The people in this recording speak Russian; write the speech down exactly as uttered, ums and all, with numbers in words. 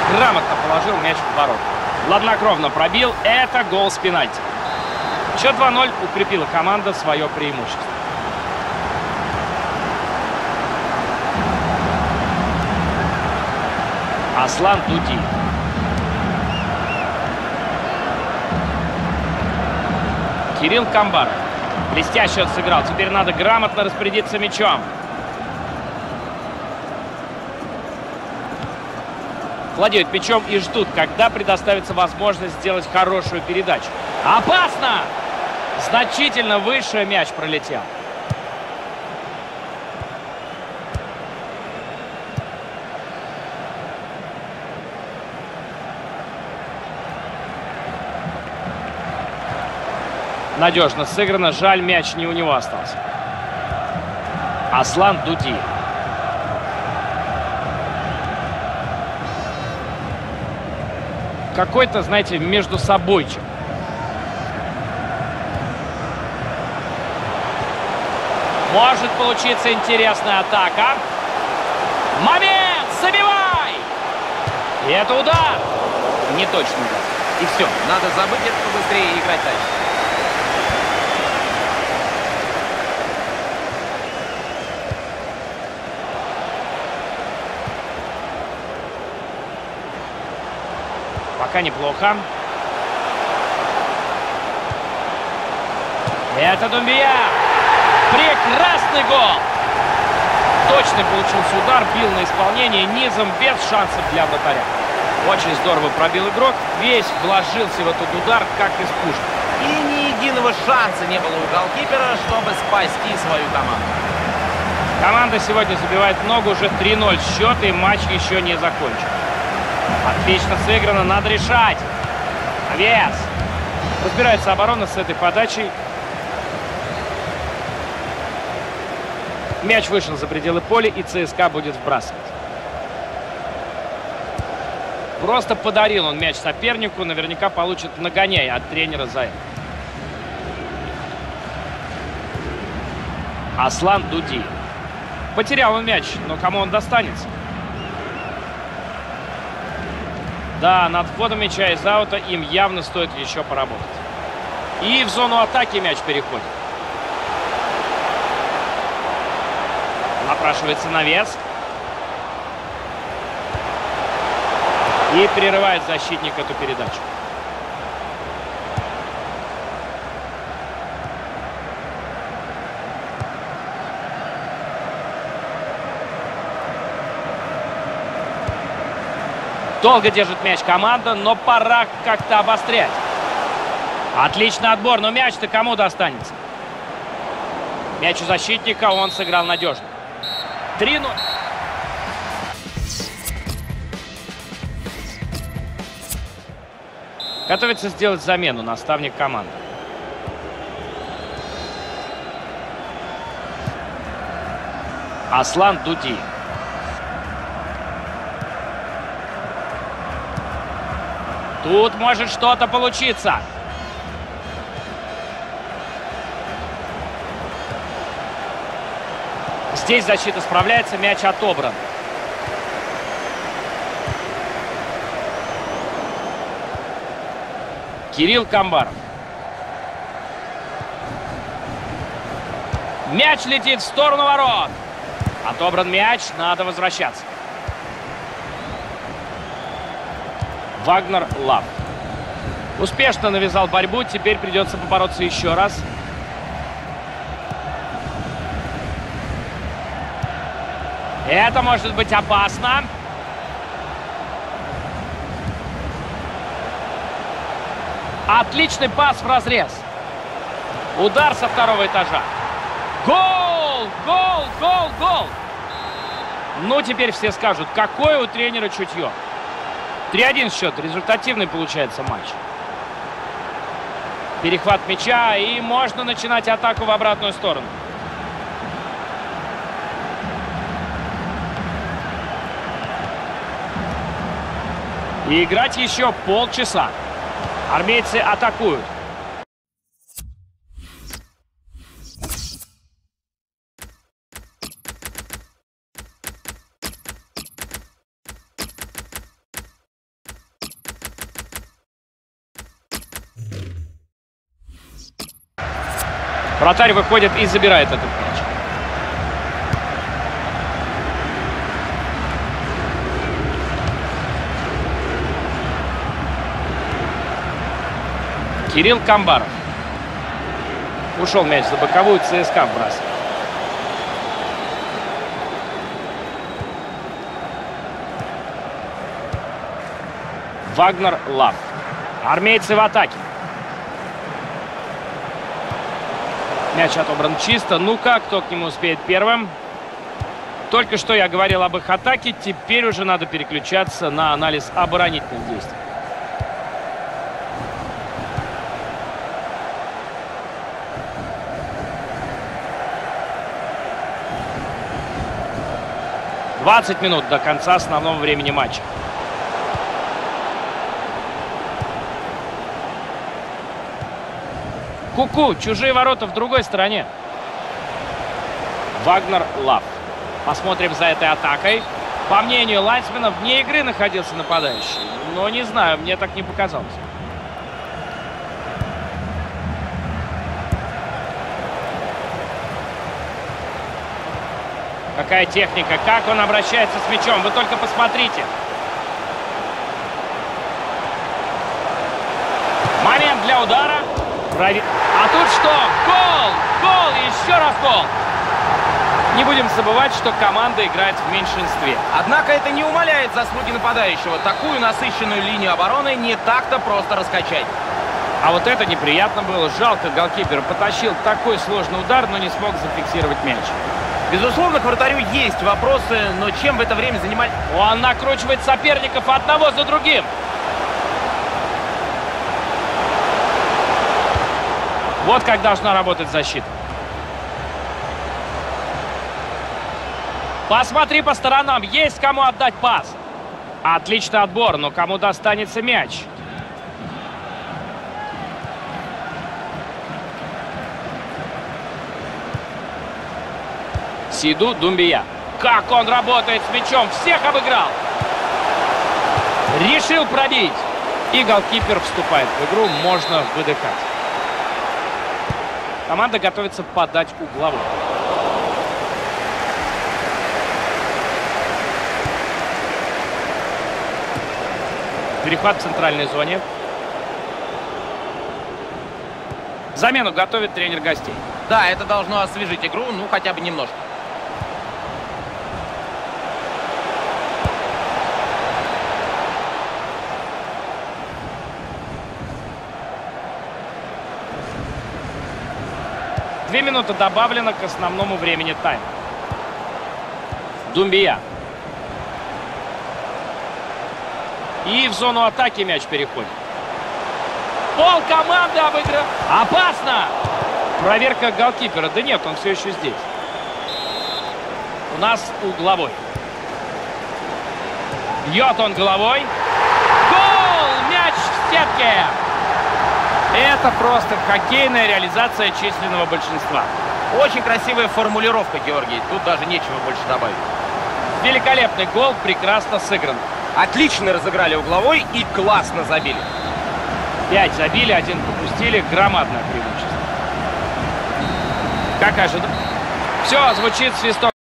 грамотно положил мяч в ворота. Хладнокровно пробил. Это гол с пенальти. Счет два ноль. Укрепила команда свое преимущество. Аслан Дуди. Кирилл Камбаров. Блестяще он сыграл. Теперь надо грамотно распорядиться мячом. Владеют мячом и ждут, когда предоставится возможность сделать хорошую передачу. Опасно! Значительно выше мяч пролетел. Надежно сыграно. Жаль, мяч не у него остался. Аслан Дуди. Какой-то, знаете, между собойчик. Может получиться интересная атака. Момент! Забивай! И это удар! Не точно удар. И все. Надо забыть это побыстрее и играть дальше. Пока неплохо. Это Думбия. Прекрасный гол. Точно получился удар. Бил на исполнение низом, без шансов для вратаря. Очень здорово пробил игрок. Весь вложился в этот удар, как из пушки. И ни единого шанса не было у голкипера, чтобы спасти свою команду. Команда сегодня забивает много. Уже три ноль счет, и матч еще не закончен. Отлично сыграно, надо решать. Навес. Разбирается оборона с этой подачей. Мяч вышел за пределы поля, и ЦСКА будет вбрасывать. Просто подарил он мяч сопернику. Наверняка получит нагоняй от тренера за это. Аслан Дуди. Потерял он мяч, но кому он достанется? Да, над входом мяча из аута им явно стоит еще поработать. И в зону атаки мяч переходит. Напрашивается навес. И прерывает защитник эту передачу. Долго держит мяч команда, но пора как-то обострять. Отличный отбор, но мяч-то кому достанется? Мяч у защитника, он сыграл надежно. три ноль. Готовится сделать замену наставник команды. Аслан Дуди. Тут может что-то получиться. Здесь защита справляется, мяч отобран. Кирилл Камбаров. Мяч летит в сторону ворот. Отобран мяч, надо возвращаться. Вагнер Лав. Успешно навязал борьбу, теперь придется побороться еще раз. Это может быть опасно. Отличный пас в разрез. Удар со второго этажа. Гол! Гол! Гол! Гол! Ну, теперь все скажут, какое у тренера чутье. три один счет. Результативный получается матч. Перехват мяча, и можно начинать атаку в обратную сторону. И играть еще полчаса. Армейцы атакуют. Вратарь выходит и забирает этот мяч. Кирилл Камбаров. Ушел мяч за боковую, ЦСКА бросает. Вагнер Лав. Армейцы в атаке. Мяч отобран чисто. Ну-ка, кто к нему успеет первым? Только что я говорил об их атаке. Теперь уже надо переключаться на анализ оборонительных действий. двадцать минут до конца основного времени матча. Ку-ку, чужие ворота в другой стороне. Вагнер Лав. Посмотрим за этой атакой. По мнению лайнсмена, вне игры находился нападающий. Но не знаю, мне так не показалось. Какая техника, как он обращается с мячом. Вы только посмотрите. Момент для удара. А тут что? Гол! Гол! Еще раз гол! Не будем забывать, что команда играет в меньшинстве. Однако это не умаляет заслуги нападающего. Такую насыщенную линию обороны не так-то просто раскачать. А вот это неприятно было. Жалко, голкипер потащил такой сложный удар, но не смог зафиксировать мяч. Безусловно, к вратарю есть вопросы, но чем в это время занимались? Он накручивает соперников одного за другим. Вот как должна работать защита. Посмотри по сторонам. Есть кому отдать пас. Отличный отбор, но кому достанется мяч? Сиду Думбия. Как он работает с мячом. Всех обыграл. Решил пробить. И голкипер вступает в игру. Можно выдыхать. Команда готовится подать угловой. Перехват в центральной зоне. Замену готовит тренер гостей. Да, это должно освежить игру, ну хотя бы немножко. Две минуты добавлено к основному времени тайма. Думбия. И в зону атаки мяч переходит. Пол команды обыграл. Опасно! Проверка голкипера. Да нет, он все еще здесь. У нас угловой. Бьет он головой. Гол! Мяч в сетке! Это просто хоккейная реализация численного большинства. Очень красивая формулировка, Георгий. Тут даже нечего больше добавить. Великолепный гол, прекрасно сыгран. Отлично разыграли угловой и классно забили. Пять забили, один пропустили. Громадное преимущество. Как ожидал. Все, звучит свисток.